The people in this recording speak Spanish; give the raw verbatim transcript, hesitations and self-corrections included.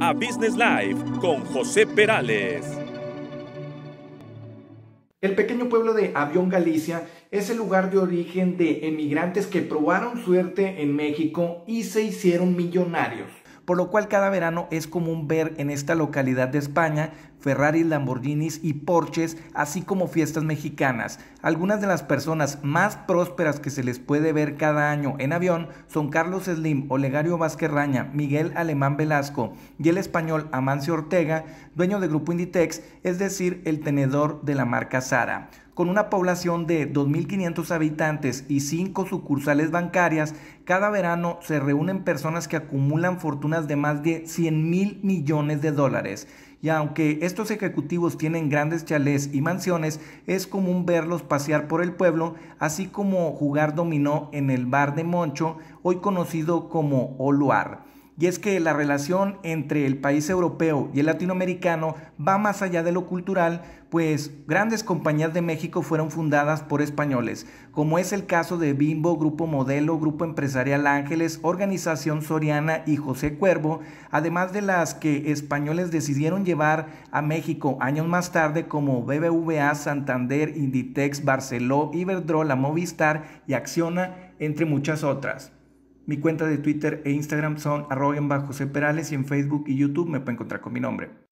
a Business Live con José Perales. El pequeño pueblo de Avión, Galicia, es el lugar de origen de emigrantes que probaron suerte en México y se hicieron millonarios. Por lo cual cada verano es común ver en esta localidad de España Ferraris, Lamborghinis y Porsches, así como fiestas mexicanas. Algunas de las personas más prósperas que se les puede ver cada año en Avión son Carlos Slim, Olegario Vázquez Raña, Miguel Alemán Velasco y el español Amancio Ortega, dueño del grupo Inditex, es decir, el tenedor de la marca Zara. Con una población de dos mil quinientos habitantes y cinco sucursales bancarias, cada verano se reúnen personas que acumulan fortunas de más de cien mil millones de dólares. Y aunque estos ejecutivos tienen grandes chalés y mansiones, es común verlos pasear por el pueblo, así como jugar dominó en el bar de Moncho, hoy conocido como Oluar. Y es que la relación entre el país europeo y el latinoamericano va más allá de lo cultural, pues grandes compañías de México fueron fundadas por españoles, como es el caso de Bimbo, Grupo Modelo, Grupo Empresarial Ángeles, Organización Soriana y José Cuervo, además de las que españoles decidieron llevar a México años más tarde, como B B V A, Santander, Inditex, Barceló, Iberdrola, Movistar y Acciona, entre muchas otras. Mi cuenta de Twitter e Instagram son arroba José Perales y en Facebook y YouTube me pueden encontrar con mi nombre.